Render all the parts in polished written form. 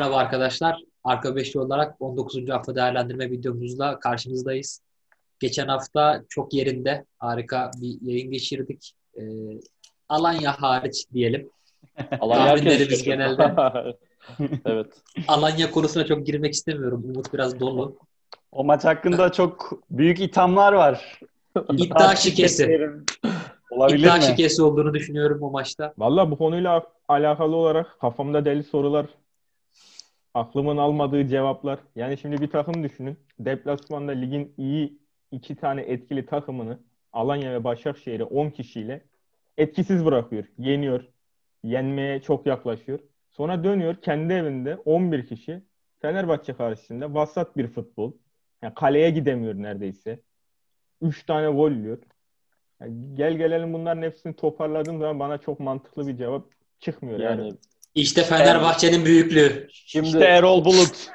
Merhaba arkadaşlar. Arka Beşli olarak 19. hafta değerlendirme videomuzla karşınızdayız. Geçen hafta çok yerinde harika bir yayın geçirdik. Alanya hariç diyelim. Alanya herkes Tahminlerimiz şaşırdı. genelde Evet. Alanya konusuna çok girmek istemiyorum. Umut biraz dolu. O maç hakkında çok büyük ithamlar var. İddia İddia şikesi. şirketlerin olabilir İddia mi? şikesi olduğunu düşünüyorum bu maçta. Valla bu konuyla alakalı olarak kafamda deli sorular, aklımın almadığı cevaplar. Yani şimdi bir takım düşünün. Deplasmanda ligin iyi iki tane etkili takımını Alanya ve Başakşehir'i 10 kişiyle etkisiz bırakıyor. Yeniyor. Yenmeye çok yaklaşıyor. Sonra dönüyor kendi evinde 11 kişi Fenerbahçe karşısında vasat bir futbol. Yani kaleye gidemiyor neredeyse. 3 tane gol yiyor. Yani gel gelelim bunların hepsini toparladığım zaman bana çok mantıklı bir cevap çıkmıyor. Yani İşte Fenerbahçe'nin büyüklüğü. İşte Şimdi Erol Bulut.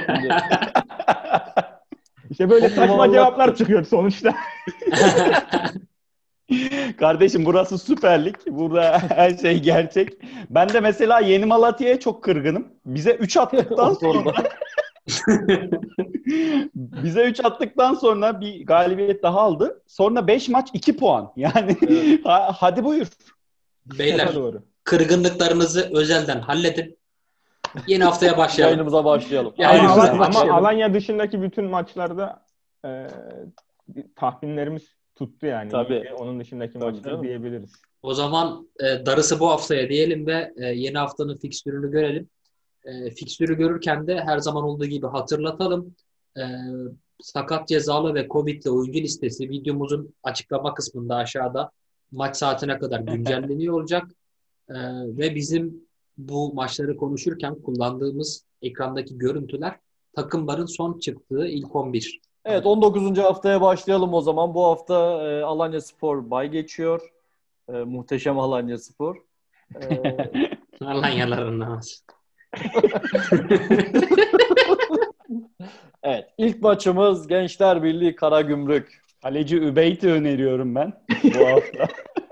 İşte böyle Çok saçma muallak. cevaplar çıkıyor sonuçta. Kardeşim burası Süper Lig. Burada her şey gerçek. Ben de mesela Yeni Malatya'ya çok kırgınım. Bize 3 attıktan sonra bir galibiyet daha aldı. Sonra 5 maç 2 puan. Yani hadi buyur. Beyler, Doğru. kırgınlıklarınızı özelden halledin. Yeni haftaya başlayalım. yayınımıza başlayalım. Ya, Ama, Yayınımıza ama başlayalım. Alanya dışındaki bütün maçlarda tahminlerimiz tuttu yani. Tabii. İyi ki onun dışındaki Tabii maçlar canım. diyebiliriz. O zaman darısı bu haftaya diyelim ve yeni haftanın fikstürünü görelim. Fikstürü görürken de her zaman olduğu gibi hatırlatalım. E, Sakat, cezalı ve Covid'li oyuncu listesi videomuzun açıklama kısmında aşağıda maç saatine kadar güncelleniyor olacak. Ve bizim bu maçları konuşurken kullandığımız ekrandaki görüntüler takımların son çıktığı ilk 11. Evet, 19. haftaya başlayalım o zaman. Bu hafta Alanyaspor bay geçiyor. Muhteşem Alanyaspor. Alanyalarından. Evet, ilk maçımız Gençler Birliği Karagümrük. Kaleci Übeyt'i öneriyorum ben bu hafta.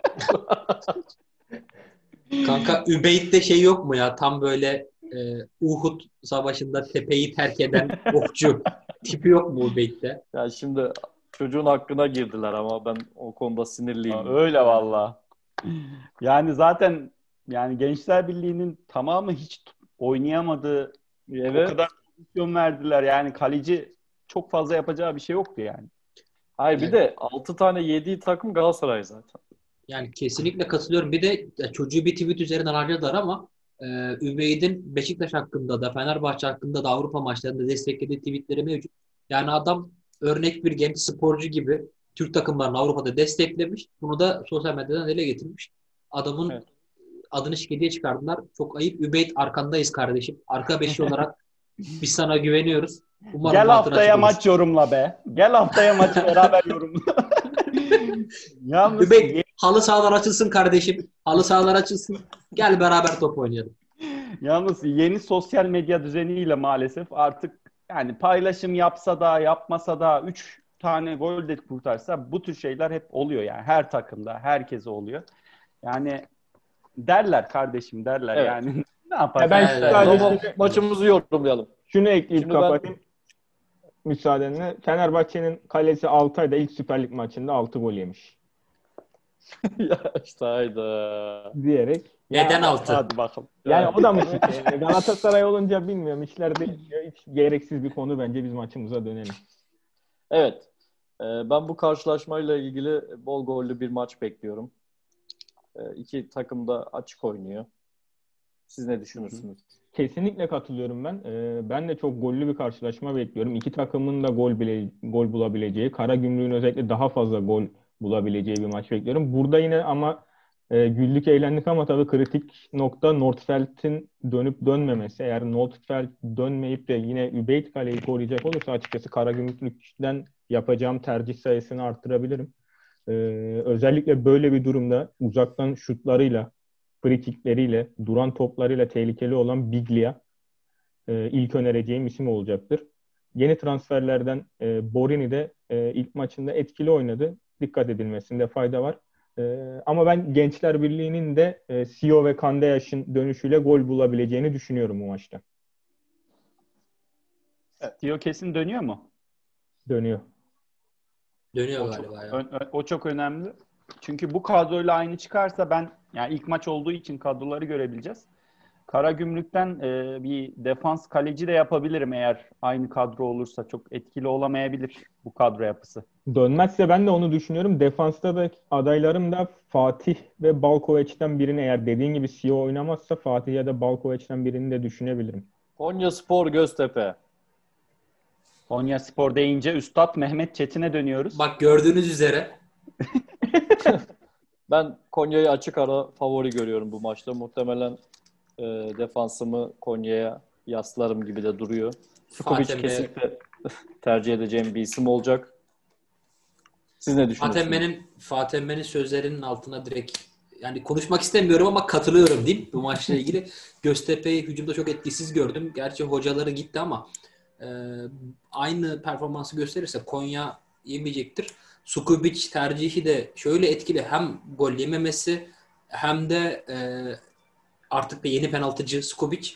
Kanka Übeyt'te şey yok mu ya? Tam böyle Uhud Savaşı'nda tepeyi terk eden okçu tipi yok mu Übeyt'te? Ya şimdi çocuğun hakkına girdiler ama ben o konuda sinirliyim. Öyle valla. Yani zaten Gençler Birliği'nin tamamı hiç oynayamadığı, Evet. o kadar pozisyon verdiler. Yani kaleci çok fazla yapacağı bir şey yoktu yani. Hayır, bir de 6 tane yediği takım Galatasaray zaten. Yani kesinlikle katılıyorum. Bir de çocuğu bir tweet üzerinden harcadılar ama Übeyt'in Beşiktaş hakkında da Fenerbahçe hakkında da Avrupa maçlarında desteklediği tweetleri mevcut. Yani adam örnek bir genç sporcu gibi Türk takımlarını Avrupa'da desteklemiş. Bunu da sosyal medyadan ele getirmiş. Adamın Evet. adını şikayete çıkardılar. Çok ayıp. Übeyt, arkandayız kardeşim. Arka beşli olarak biz sana güveniyoruz. Umarım Gel bu hatır haftaya açık olur. maç yorumla be. Gel haftaya maçı beraber yorumla. Yalnız Übeyt, halı sahalar açılsın kardeşim. Halı sahalar açılsın. Gel beraber top oynayalım. Yalnız yeni sosyal medya düzeniyle maalesef artık yani paylaşım yapsa da yapmasa da 3 tane gol de kurtarsa bu tür şeyler hep oluyor yani. Her takımda, herkese oluyor. Yani derler kardeşim derler Evet. yani. Ne yapar? Ya ben Evet, O sadece zaman maçımızı yorumlayalım. şunu ekleyip Şimdi ben- kapatayım müsaadenle. Fenerbahçe'nin kalesi Altay'da ilk Süper Lig maçında 6 gol yemiş Ya işte hayda. diyerek. Neden Ya, altı? Hadi bakalım. yani o da mı suç? Yani Galatasaray olunca bilmiyorum. İşler değişiyor. Hiç gereksiz bir konu bence, biz maçımıza dönelim. Evet. Ben bu karşılaşmayla ilgili bol gollü bir maç bekliyorum. İki takım da açık oynuyor. Siz ne düşünürsünüz? Kesinlikle katılıyorum ben. Ben de çok gollü bir karşılaşma bekliyorum. İki takımın da gol bulabileceği, Karagümrük'ün özellikle daha fazla gol bulabileceği bir maç bekliyorum. Burada yine ama güldük eğlendik ama tabii kritik nokta Nordfeldt'in dönüp dönmemesi. Eğer Nordfeldt dönmeyip de yine Übeyt kaleyi koruyacak olursa açıkçası Karagümrük'ten yapacağım tercih sayısını arttırabilirim. Özellikle böyle bir durumda uzaktan şutlarıyla, frikikleriyle, duran toplarıyla tehlikeli olan Biglia ilk önereceğim isim olacaktır. Yeni transferlerden Borini de ilk maçında etkili oynadı. Dikkat edilmesinde fayda var. Ama ben Gençler Birliği'nin de Sio ve Kandeyaş'ın dönüşüyle gol bulabileceğini düşünüyorum bu maçta. Tio kesin dönüyor mu? Dönüyor. Dönüyor O galiba ya. o çok önemli. Çünkü bu kadroyla aynı çıkarsa yani ilk maç olduğu için kadroları görebileceğiz. Karagümrük'ten bir defans kaleci de yapabilirim eğer aynı kadro olursa. Çok etkili olamayabilir bu kadro yapısı. Dönmezse ben de onu düşünüyorum. Defansta da adaylarım da Fatih ve Balkoveç'ten birini, eğer dediğin gibi CEO oynamazsa Fatih ya da Balkoveç'ten birini de düşünebilirim. Konyaspor Göztepe. Konyaspor deyince Üstad Mehmet Çetin'e dönüyoruz. Bak gördüğünüz üzere Ben Konya'yı açık ara favori görüyorum bu maçta. Muhtemelen defansımı Konya'ya yaslarım gibi de duruyor. Sukubic Fatih Bey, kesinlikle tercih edeceğim bir isim olacak. Siz ne düşünüyorsunuz? Fatih Emre'nin sözlerinin altına direkt yani konuşmak istemiyorum ama katılıyorum diyeyim bu maçla ilgili. Göztepe'yi hücumda çok etkisiz gördüm. Gerçi hocaları gitti ama aynı performansı gösterirse Konya yemeyecektir. Sukubic tercihi de şöyle etkili, hem gol yememesi hem de artık da yeni penaltıcı Sukubic.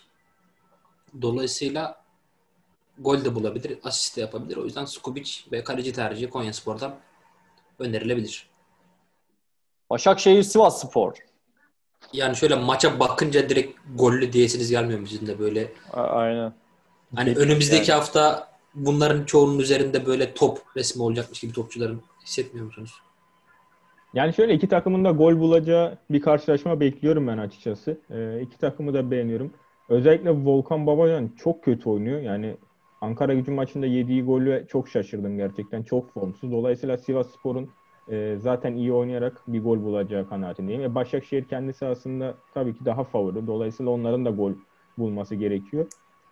Dolayısıyla gol de bulabilir, asist de yapabilir. O yüzden Sukubic ve kaleci tercihi Konyaspor'dan önerilebilir. Başakşehir Sivasspor. Yani şöyle maça bakınca direkt gollü diyesiniz gelmiyor mu sizin de böyle? Aynen. Hani önümüzdeki Yani. hafta bunların çoğunun üzerinde böyle top resmi olacakmış gibi topçuların hissetmiyor musunuz? Yani şöyle iki takımın da gol bulacağı bir karşılaşma bekliyorum ben açıkçası. İki takımı da beğeniyorum. Özellikle Volkan Babacan çok kötü oynuyor. Yani Ankara Gücü maçında yediği golü çok şaşırdım gerçekten. Çok formsuz. Dolayısıyla Sivasspor'un zaten iyi oynayarak bir gol bulacağı kanaatindeyim. Ve Başakşehir kendi sahasında tabii ki daha favori. Dolayısıyla onların da gol bulması gerekiyor.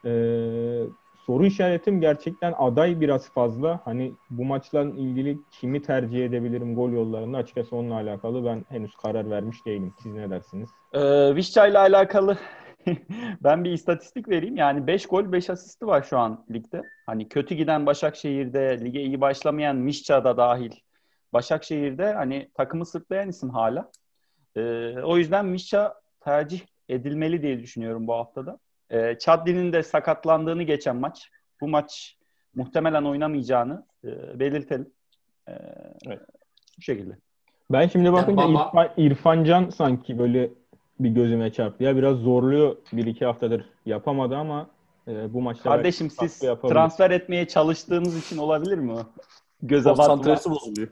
Soru işaretim gerçekten aday biraz fazla. Hani bu maçla ilgili kimi tercih edebilirim gol yollarında, açıkçası onunla alakalı ben henüz karar vermiş değilim. Siz ne dersiniz? Vişça ile alakalı ben bir istatistik vereyim. Yani 5 gol 5 asisti var şu an ligde. Hani kötü giden Başakşehir'de, lige iyi başlamayan Vişça da dahil. Başakşehir'de hani takımı sırtlayan isim hala. O yüzden Vişça tercih edilmeli diye düşünüyorum bu haftada. Chadli'nin de sakatlandığını geçen maç. Bu maç muhtemelen oynamayacağını belirtelim. Evet. Bu şekilde. Ben şimdi bakınca Baba İrfan Can sanki böyle bir gözüme çarptı. Ya biraz zorluyor, bir iki haftadır yapamadı ama bu maçta belki Kardeşim katkı siz yapabilir. transfer etmeye çalıştığınız için olabilir mi? Göze batma. Konsantresi bozuluyor.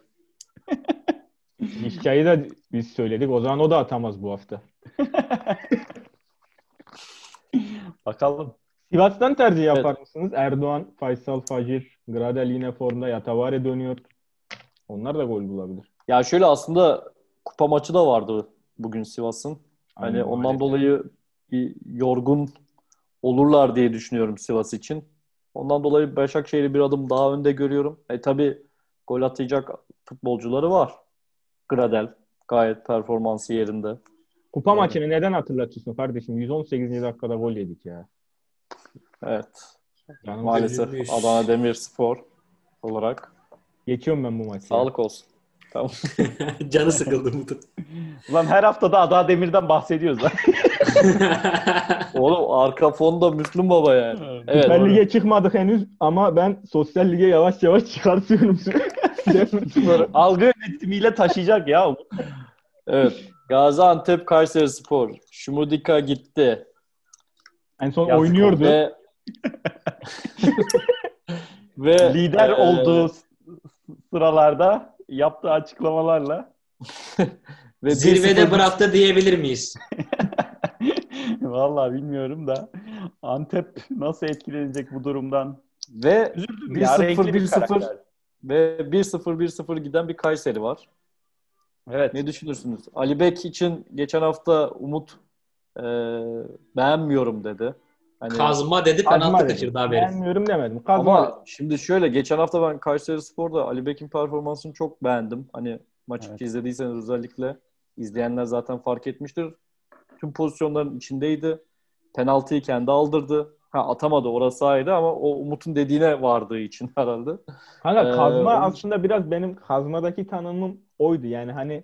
Vişça'yı da biz söyledik. O zaman o da atamaz bu hafta. Bakalım. Sivas'tan tercih yapar Evet. mısınız? Erdoğan, Faysal Facir, Gradel yine formda. Yatavare dönüyor. Onlar da gol bulabilir. Ya şöyle aslında kupa maçı da vardı bugün Sivas'ın. Hani Aynen, ondan maalesef. dolayı bir yorgun olurlar diye düşünüyorum Sivas için. Ondan dolayı Başakşehir'i bir adım daha önde görüyorum. Tabii gol atacak futbolcuları var. Gradel gayet performansı yerinde. Kupa maçını neden hatırlatıyorsun kardeşim? 118. dakikada gol yedik ya. Evet. Canım, Maalesef üzülmüş. Adana Demirspor olarak. geçiyorum ben bu maçı. Sağlık olsun. Tamam. canı sıkıldı Umut'un. Ulan her hafta da Adana Demir'den bahsediyoruz lan. Oğlum arka fonda Müslüm Baba yani. Evet. Süper Lig'e çıkmadık henüz ama ben sosyal lige yavaş yavaş çıkartıyorum. Algı yönetimiyle taşıyacak ya. Evet. Gaziantep Kayserispor. Şumudika gitti. En son Yazık oynuyordu. Ve Lider olduğu sıralarda yaptığı açıklamalarla ve Zirvede 1-0 bıraktı diyebilir miyiz? vallahi bilmiyorum da Antep nasıl etkilenecek bu durumdan? ve Üzüldüm ya, 1-0 renkli bir 1-0 karakter. ve 1-0 giden bir Kayseri var. Evet. Ne düşünürsünüz? Ali Bek için geçen hafta Umut beğenmiyorum dedi. Hani, Kazma dedi, Kazma penaltı dedim. kaçırdı haberim. Beğenmiyorum demedim. Kazma dedim. ama şimdi şöyle geçen hafta ben Kayserispor'da Ali Bek'in performansını çok beğendim. Hani maçı Evet. izlediyseniz özellikle izleyenler zaten fark etmiştir. Tüm pozisyonların içindeydi. Penaltıyı kendi aldırdı. Atamadı, orası ayrı ama o Umut'un dediğine vardığı için herhalde. Kanka kazma onun için- aslında biraz benim kazmadaki tanımım oydu. Yani hani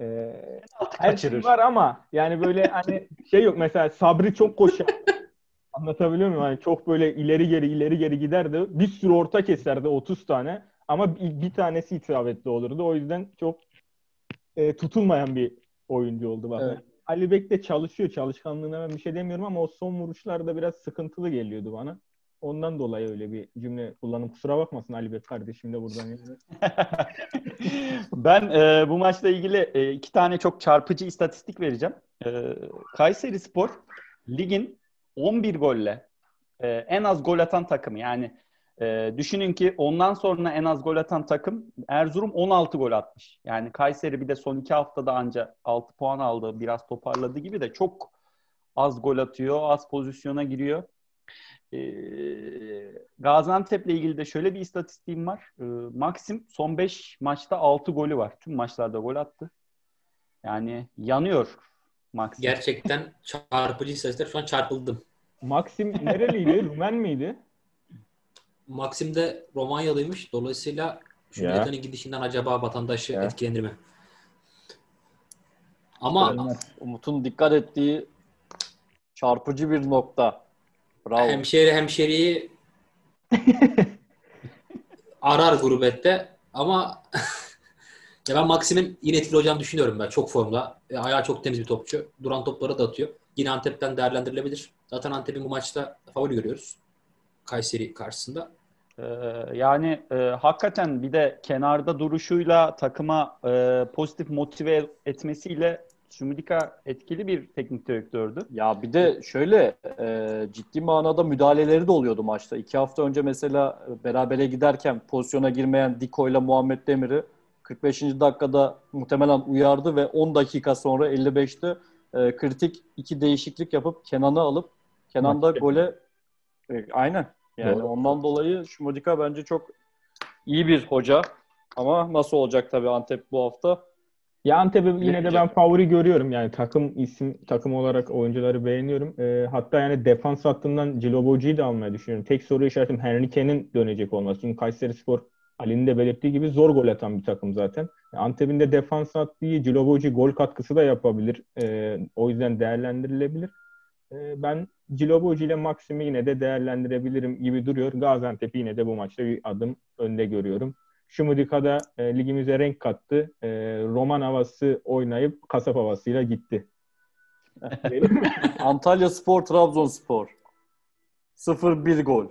her şey Kaçırır. var ama yani böyle hani şey yok, mesela Sabri çok koşar Anlatabiliyor muyum? Yani çok böyle ileri geri giderdi. Bir sürü orta keserdi 30 tane. Ama bir tanesi isabetli olurdu. O yüzden çok tutulmayan bir oyuncu oldu bana. Evet. Ali Bek de çalışıyor. Çalışkanlığına ben bir şey demiyorum ama o son vuruşlarda biraz sıkıntılı geliyordu bana. Ondan dolayı öyle bir cümle kullanım. Kusura bakmasın Ali Bek kardeşim de buradan. Yani. Ben bu maçla ilgili iki tane çok çarpıcı istatistik vereceğim. Kayserispor ligin 11 golle en az gol atan takımı. Yani düşünün ki ondan sonra en az gol atan takım Erzurum 16 gol atmış. Yani Kayseri bir de son 2 haftada anca 6 puan aldı. Biraz toparladı gibi de çok az gol atıyor, az pozisyona giriyor. Gaziantep'le ilgili de şöyle bir istatistiğim var. Maxim son 5 maçta 6 golü var. Tüm maçlarda gol attı. Yani yanıyor Maxim. Gerçekten çarpıcı istatistikler. Şu an çarpıldım. Maxim nereliydi? Rumen miydi? Maxim de Romanyalıymış. Dolayısıyla şu Ya. milletin gidişinden acaba vatandaşı Ya. etkilenir mi? Ama Umut'un dikkat ettiği çarpıcı bir nokta. Bravo. hemşeriyi arar gurbette ama ya ben Maxim'in yine etkili olacağını düşünüyorum ben. Çok formda. Ayağı çok temiz bir topçu. Duran topları da atıyor. Yine Antep'ten değerlendirilebilir. Zaten Antep'in bu maçta favori görüyoruz. Kayseri karşısında. Yani hakikaten bir de kenarda duruşuyla takıma pozitif motive etmesiyle Şumudika etkili bir teknik direktördü. Ya bir de şöyle ciddi manada müdahaleleri de oluyordu maçta. 2 hafta önce mesela berabere giderken pozisyona girmeyen Diko ile Muhammed Demir'i 45. dakikada muhtemelen uyardı ve 10 dakika sonra 55'te kritik 2 değişiklik yapıp Kenan'ı alıp Kenan da gole aynen. Yani Doğru. ondan dolayı Şumudika bence çok iyi bir hoca. Ama nasıl olacak tabii Antep bu hafta? Ya Antep'i yine de ben Bilemeyeceğim. favori görüyorum. Yani takım olarak oyuncuları beğeniyorum. Hatta yani defans hattından Cilobocu'yu da almayı düşünüyorum. Tek soru işaretim Henrique'nin dönecek olması. Çünkü Kayserispor Ali'nin de belirttiği gibi zor gol atan bir takım zaten. Antep'in de defans hattı iyi. Cilobocu gol katkısı da yapabilir. O yüzden değerlendirilebilir. Ben Cilobocu ile Maxim'i yine de değerlendirebilirim gibi duruyor. Gaziantep'i yine de bu maçta bir adım önde görüyorum. Şumudika'da ligimize renk kattı. Roman havası oynayıp kasap havasıyla gitti. Antalya Spor, Trabzonspor. 0-1 gol.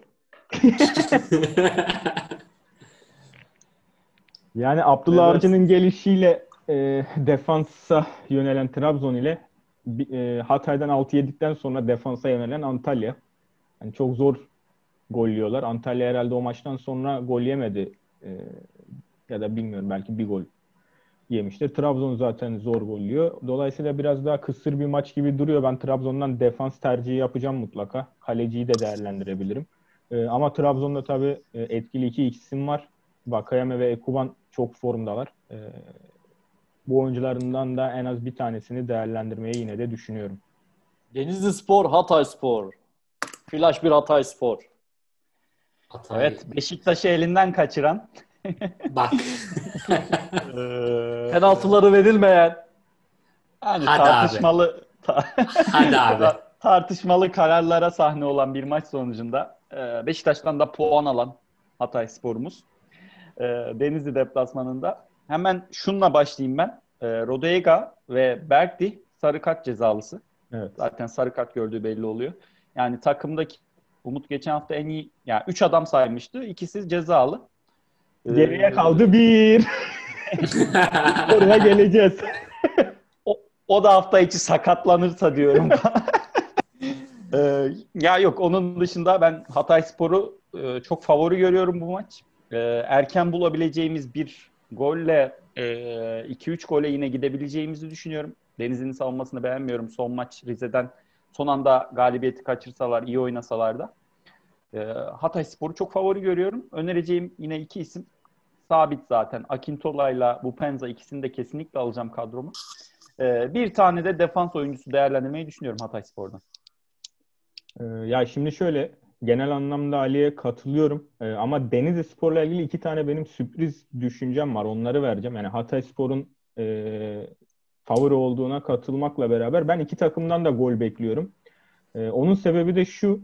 Yani Abdullah Evet. Avcı'nın gelişiyle defansa yönelen Trabzon ile Hatay'dan 6 yedikten sonra defansa yönelen Antalya. Yani çok zor gol yiyorlar. Antalya herhalde o maçtan sonra gol yemedi. Ya da bilmiyorum belki bir gol yemiştir. Trabzon zaten zor gol yiyor. Dolayısıyla biraz daha kısır bir maç gibi duruyor. Ben Trabzon'dan defans tercihi yapacağım mutlaka. Kaleciyi de değerlendirebilirim. Ama Trabzon'da tabii etkili iki isim var. Vakayeme ve Ekuban çok formdalar. Bu oyuncularından da en az bir tanesini değerlendirmeyi yine de düşünüyorum. Denizli Spor, Hatay Spor. Flash bir Hatay Spor. Hatay. Evet, Beşiktaş'ı elinden kaçıran. Bak. Penaltıları verilmeyen. Yani Hadi tartışmalı Hadi abi. tartışmalı kararlara sahne olan bir maç sonucunda Beşiktaş'tan da puan alan Hatayspor'umuz Denizli deplasmanında. Hemen şununla başlayayım ben. Rodega ve Berkdi sarı kart cezalısı. Evet. Zaten sarı kart gördüğü belli oluyor. Yani takımdaki Umut geçen hafta en iyi, yani 3 adam saymıştı. İkisi cezalı. Geriye kaldı bir. Oraya geleceğiz. O da hafta içi sakatlanırsa diyorum. Ya yok, onun dışında ben Hatayspor'u çok favori görüyorum bu maç. Erken bulabileceğimiz bir golle 2-3 gole yine gidebileceğimizi düşünüyorum. Denizli'nin savunmasını beğenmiyorum. Son maç Rize'den son anda galibiyeti kaçırsalar, iyi oynasalar da. Hatayspor'u çok favori görüyorum. Önereceğim yine iki isim. Sabit zaten. Akintola'yla Bupenza, ikisini de kesinlikle alacağım kadroma. Bir tane de defans oyuncusu değerlendirmeyi düşünüyorum Hatayspor'dan. Ya şimdi şöyle, genel anlamda Ali'ye katılıyorum. Ama Denizli Spor'la ilgili iki tane benim sürpriz düşüncem var. Onları vereceğim. Yani Hatayspor'un favori olduğuna katılmakla beraber ben iki takımdan da gol bekliyorum. Onun sebebi de şu.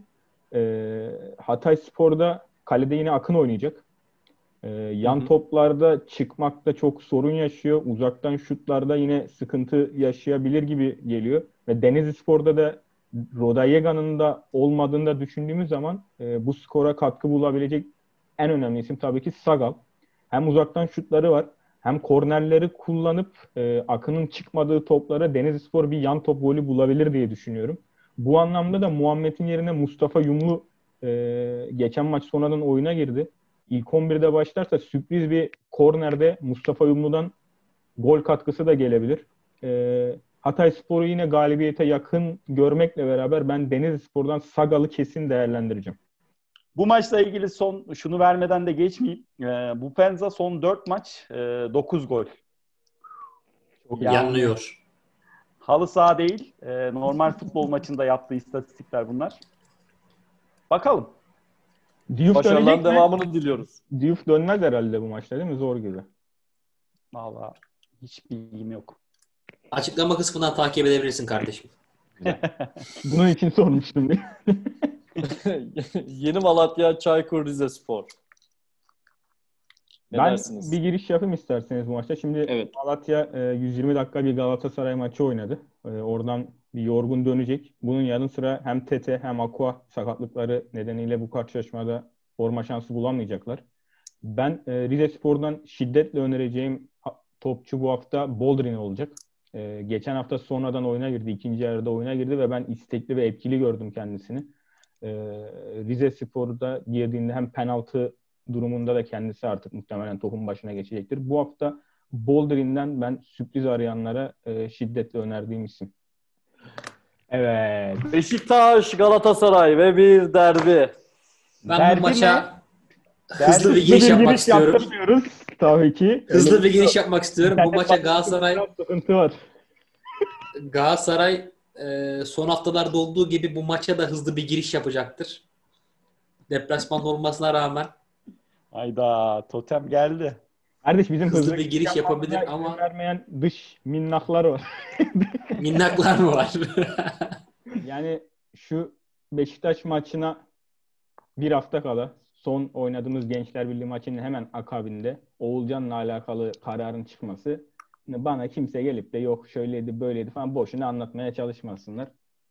Hatayspor'da kalede yine Akın oynayacak. Yan Hı hı. toplarda çıkmakta çok sorun yaşıyor. Uzaktan şutlarda yine sıkıntı yaşayabilir gibi geliyor. Ve Denizlispor'da da Rodallega'nın da olmadığını da düşündüğümüz zaman bu skora katkı bulabilecek en önemli isim tabii ki Sagal. Hem uzaktan şutları var, hem kornerleri kullanıp Akın'ın çıkmadığı toplara Denizlispor bir yan top golü bulabilir diye düşünüyorum. Bu anlamda da Muhammed'in yerine Mustafa Yumlu geçen maç sonradan oyuna girdi. İlk 11'de başlarsa sürpriz bir kornerde Mustafa Yumlu'dan gol katkısı da gelebilir. Hatayspor'u yine galibiyete yakın görmekle beraber ben Denizlispor'dan Sagal'ı kesin değerlendireceğim. Bu maçla ilgili şunu vermeden de geçmeyeyim. Bu Penza son 4 maç 9 gol. Yani Yanılıyor. halı saha değil, normal futbol maçında yaptığı istatistikler bunlar. Bakalım. Diouf Başarıların dönecek mi? devamını diliyoruz. Diouf dönmez herhalde bu maçta değil mi? Zor gibi. Vallahi hiç bilgim yok. Açıklama kısmından takip edebilirsin kardeşim. Bunun için sormuştum. Yeni Malatya Çaykur Rizespor. Ne Ben dersiniz? bir giriş yapayım isterseniz bu maçta. Şimdi Evet. Malatya 120 dakika bir Galatasaray maçı oynadı. Oradan bir yorgun dönecek. Bunun yanı sıra hem Tete hem Aqua sakatlıkları nedeniyle bu karşılaşmada forma şansı bulamayacaklar. Ben Rizespor'dan şiddetle önereceğim topçu bu hafta Boldrin olacak. Geçen hafta sonradan oyuna girdi. İkinci yarıda oyuna girdi ve ben istekli ve etkili gördüm kendisini. Rizespor'da girdiğinde hem penaltı durumunda da kendisi artık muhtemelen topun başına geçecektir. Bu hafta Boldrin'den ben sürpriz arayanlara şiddetle önerdiğim isim. Evet. Beşiktaş Galatasaray ve bir derbi. Ben Derbi bu maça hızlı Derbi bir giriş yapmak istiyorum. yaptırmıyoruz tabii ki. Hızlı bir giriş yapmak istiyorum. Bu maça Galatasaray Biraz sıkıntı var. Galatasaray son haftalarda olduğu gibi bu maça da hızlı bir giriş yapacaktır. Deplasman olmasına rağmen Hayda, totem geldi. Kardeş bizim hızlı bir giriş yapmamıza yapabilir izin ama vermeyen dış minnaklar var. minnaklar mı var? Yani şu Beşiktaş maçına bir hafta kala son oynadığımız Gençler Birliği maçının hemen akabinde Oğulcan'la alakalı kararın çıkması bana kimse gelip de yok şöyleydi böyleydi falan boşuna anlatmaya çalışmasınlar.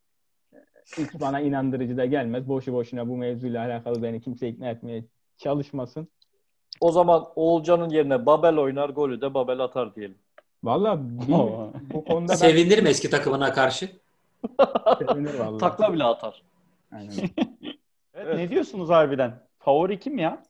Hiç bana inandırıcı da gelmez. Boşu boşuna bu mevzuyla alakalı beni kimse ikna etmeye çalışmasın. O zaman Oğulcan'ın yerine Babel oynar, golü de Babel atar diyelim. Valla bu konuda ben Sevinir mi eski takımına karşı? sevinir valla. Takla bile atar. Aynen. Evet, ne diyorsunuz harbiden? Favori kim ya?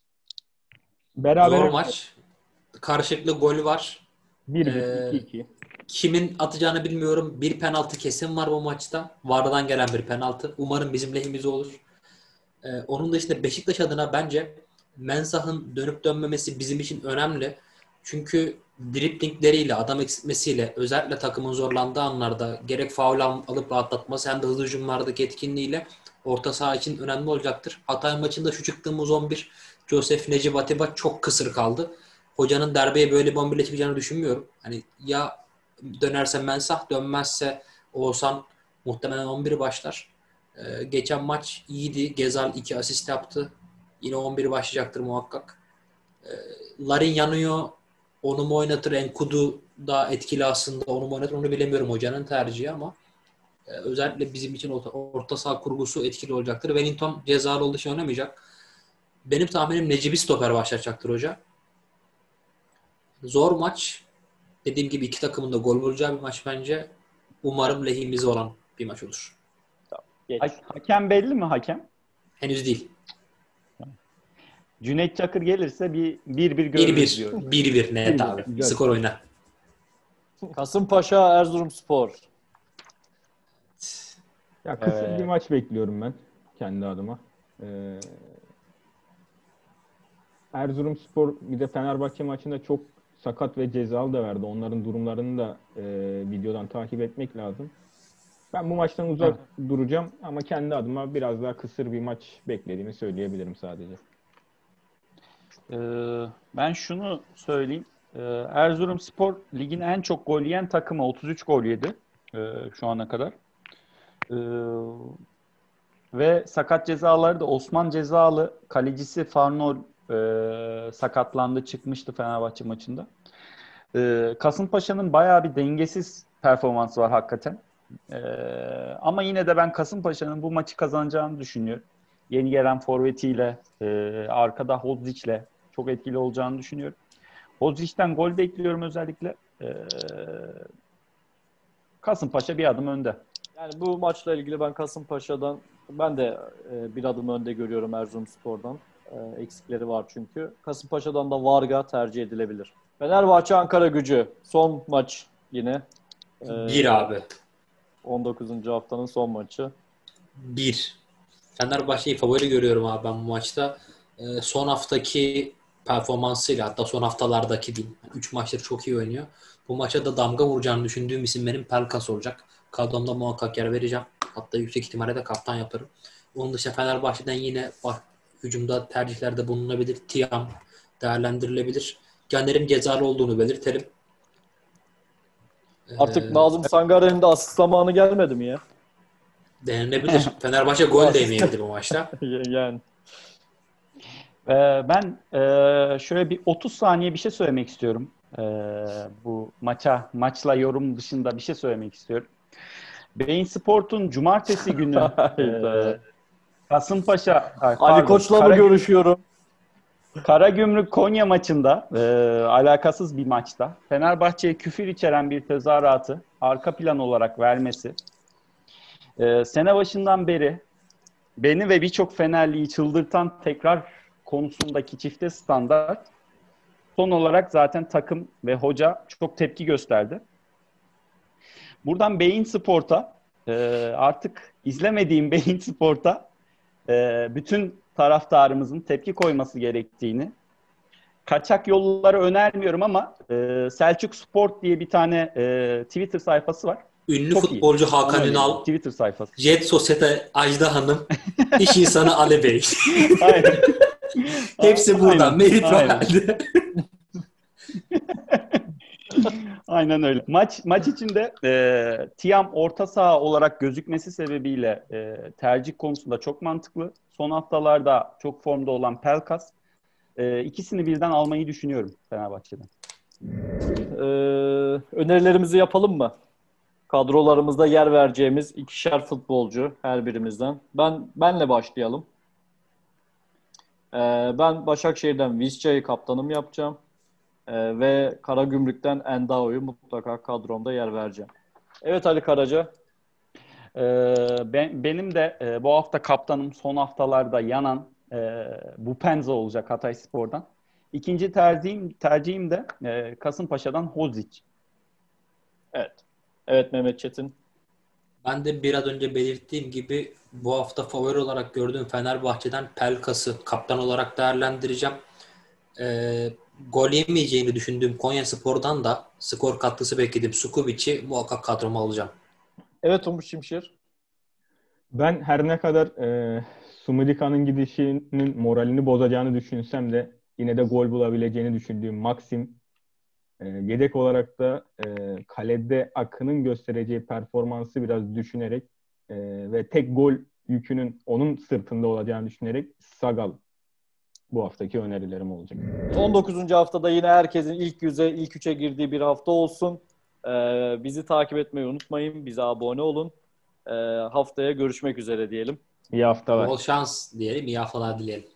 Beraber Zor maç. Karşılıklı gol var. 1-1, 2-2. Kimin atacağını bilmiyorum. Bir penaltı kesin var bu maçta. VAR'dan gelen bir penaltı. Umarım bizim lehimize olur. Onun dışında Beşiktaş adına bence Mensah'ın dönüp dönmemesi bizim için önemli. Çünkü driplingleriyle, adam eksiltmesiyle, özellikle takımın zorlandığı anlarda gerek faul alıp rahatlatması hem de hızlı hücumlardaki etkinliğiyle orta saha için önemli olacaktır. Hatay maçında şu çıktığımız 11 Josef, Necip, Atiba çok kısır kaldı. Hocanın derbiye böyle bir 11 ile çıkacağını düşünmüyorum. Hani ya dönerse Mensah, dönmezse Oğuzhan muhtemelen 11 başlar. Geçen maç iyiydi. Gezal 2 asist yaptı. Yine 11 başlayacaktır muhakkak. Larin yanıyor. Onu mu oynatır? Enkudu da etkili aslında. Onu mu oynatır? Onu bilemiyorum hocanın tercihi ama özellikle bizim için orta saha kurgusu etkili olacaktır. Wellington cezalı olduğu için oynamayacak. Benim tahminim Necip'i stoper başlatacaktır hoca. Zor maç. Dediğim gibi iki takımın da gol bulacağı bir maç bence. Umarım lehimize olan bir maç olur. Geç. Hakem belli mi hakem? Henüz değil. Cüneyt Çakır gelirse bir 1-1 görürüz 1-1. diyorum. 1-1 net 1-1, abi. güzel. Skor oyna. Erzurumspor. Ya kısır bir maç bekliyorum ben kendi adıma. Erzurumspor bir de Fenerbahçe maçında çok sakat ve cezalı da verdi. Onların durumlarını da videodan takip etmek lazım. Ben bu maçtan uzak duracağım ama kendi adıma biraz daha kısır bir maç beklediğimi söyleyebilirim sadece. Ben şunu söyleyeyim. Erzurumspor ligin en çok gol yiyen takımı, 33 gol yedi şu ana kadar. Ve sakat cezaları da Osman Cezalı, kalecisi Farnol sakatlandı, çıkmıştı Fenerbahçe maçında. Kasımpaşa'nın bayağı bir dengesiz performansı var hakikaten. Ama yine de ben Kasımpaşa'nın bu maçı kazanacağını düşünüyorum. Yeni gelen forvetiyle, arkada Hodzic'le çok etkili olacağını düşünüyorum. Hodzic'ten gol bekliyorum özellikle. Kasımpaşa bir adım önde. Yani bu maçla ilgili ben Kasımpaşa'dan ben de bir adım önde görüyorum Erzurumspor'dan. Eksikleri var çünkü. Kasımpaşa'dan da Varga tercih edilebilir. Fenerbahçe Ankaragücü son maç yine. Bir abi. 19. haftanın son maçı. Bir. Fenerbahçe'yi favori görüyorum abi ben bu maçta. Son haftaki performansıyla, hatta son haftalardaki diyeyim. 3 maçtır çok iyi oynuyor. Bu maça da damga vuracağını düşündüğüm isim benim Pelkas olacak. Kadromda muhakkak yer vereceğim. Hatta yüksek ihtimalle de kaptan yaparım. Onun dışında Fenerbahçe'den yine hücumda tercihlerde bulunabilir. Tiam değerlendirilebilir. Caner'in cezalı olduğunu belirtelim. Artık Nazım Sangare'nin de asist zamanı gelmedi mi ya? Denilebilir. Fenerbahçe gol de yemeyebilir bu maçta. Yani. Ben şöyle bir 30 saniye bir şey söylemek istiyorum. Bu maçla yorum dışında bir şey söylemek istiyorum. Bein Sport'un cumartesi günü Kasımpaşa, Ali Koç'la mı görüşüyorum? Karagümrük Konya maçında alakasız bir maçta Fenerbahçe'ye küfür içeren bir tezahüratı arka plan olarak vermesi sene başından beri beni ve birçok Fenerliyi çıldırtan tekrar konusundaki çifte standart, son olarak zaten takım ve hoca çok tepki gösterdi. Buradan Bein Sport'a artık izlemediğim Bein Sport'a bütün taraftarımızın tepki koyması gerektiğini, kaçak yolları önermiyorum ama Selçuk Sport diye bir tane Twitter sayfası var. Ünlü Çok futbolcu iyi. Hakan Ünal, Twitter sayfası. Jet Sosyete Ajda Hanım, iş insanı Ali Bey. Aynen. Hepsi burada. Aynen. Merit Aynen. Rohal'de. Aynen öyle. Maç içinde Tiam orta saha olarak gözükmesi sebebiyle tercih konusunda çok mantıklı. Son haftalarda çok formda olan Pelkas. İkisini birden almayı düşünüyorum Fenerbahçe'den. Önerilerimizi yapalım mı? Kadrolarımızda yer vereceğimiz ikişer futbolcu her birimizden. Benle başlayalım. Ben Başakşehir'den Visca'yı kaptanım yapacağım. Ve Karagümrük'ten Endao'yu mutlaka kadromda yer vereceğim. Evet Ali Karaca. Benim de bu hafta kaptanım son haftalarda yanan Bupenza olacak Hatayspor'dan. İkinci tercihim de Kasımpaşa'dan Hodzic. Evet. Evet Mehmet Çetin. Ben de biraz önce belirttiğim gibi bu hafta favori olarak gördüğüm Fenerbahçe'den Pelkas'ı kaptan olarak değerlendireceğim. Gol yemeyeceğini düşündüğüm Konyaspor'dan da skor katkısı beklediğim Sukubic'i muhakkak kadroma alacağım. Evet Umut Şimşir. Ben her ne kadar Sumudika'nın gidişinin moralini bozacağını düşünsem de yine de gol bulabileceğini düşündüğüm Maxim, yedek olarak da kalede Akın'ın göstereceği performansı biraz düşünerek ve tek gol yükünün onun sırtında olacağını düşünerek Sagal bu haftaki önerilerim olacak. 19. haftada yine herkesin ilk 3'e girdiği bir hafta olsun. Bizi takip etmeyi unutmayın. Bize abone olun. Haftaya görüşmek üzere diyelim. İyi haftalar. Bol şans diyelim, iyi haftalar dileyelim.